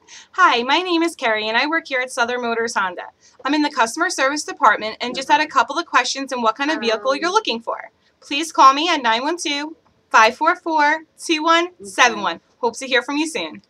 Hi, my name is Carrie and I work here at Southern Motors Honda. I'm in the customer service department and just had a couple of questions on what kind of vehicle you're looking for. Please call me at 912-544-2171. Hope to hear from you soon.